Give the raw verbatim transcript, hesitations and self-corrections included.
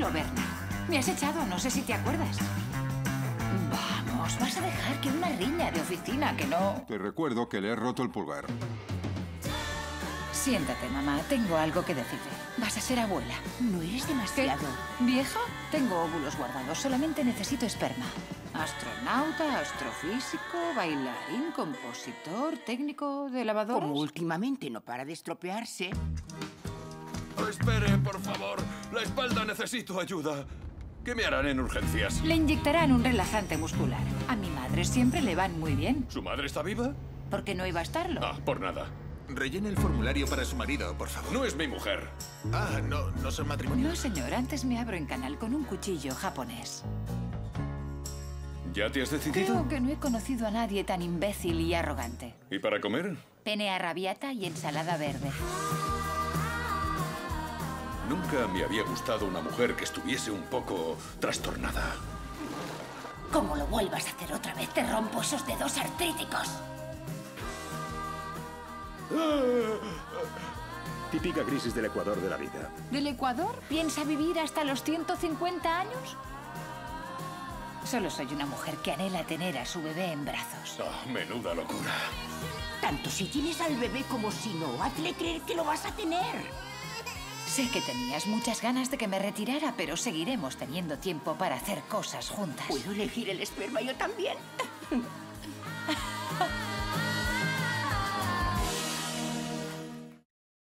Tranquilo, Bernard. Me has echado, no sé si te acuerdas. Vamos, vas a dejar que una riña de oficina que no... Te recuerdo que le he roto el pulgar. Siéntate, mamá. Tengo algo que decirte. Vas a ser abuela. No eres demasiado... ¿Qué? ¿Vieja? Tengo óvulos guardados. Solamente necesito esperma. Astronauta, astrofísico, bailarín, compositor, técnico de lavadoras. Como últimamente no para de estropearse. Espere, por favor. La espalda, necesito ayuda. ¿Qué me harán en urgencias? Le inyectarán un relajante muscular. A mi madre siempre le van muy bien. ¿Su madre está viva? ¿Por qué no iba a estarlo? Ah, por nada. Rellene el formulario para su marido, por favor. No es mi mujer. Ah, ¿no, no son matrimonio? No, señor. Antes me abro en canal con un cuchillo japonés. ¿Ya te has decidido? Creo que no he conocido a nadie tan imbécil y arrogante. ¿Y para comer? Pene arrabbiata y ensalada verde. Nunca me había gustado una mujer que estuviese un poco trastornada. Como lo vuelvas a hacer otra vez, te rompo esos dedos artríticos. Típica crisis del Ecuador de la vida. ¿Del Ecuador? ¿Piensa vivir hasta los ciento cincuenta años? Solo soy una mujer que anhela tener a su bebé en brazos. Ah, menuda locura. Tanto si tienes al bebé como si no, hazle creer que lo vas a tener. Sé que tenías muchas ganas de que me retirara, pero seguiremos teniendo tiempo para hacer cosas juntas. ¿Puedo elegir el esperma yo también?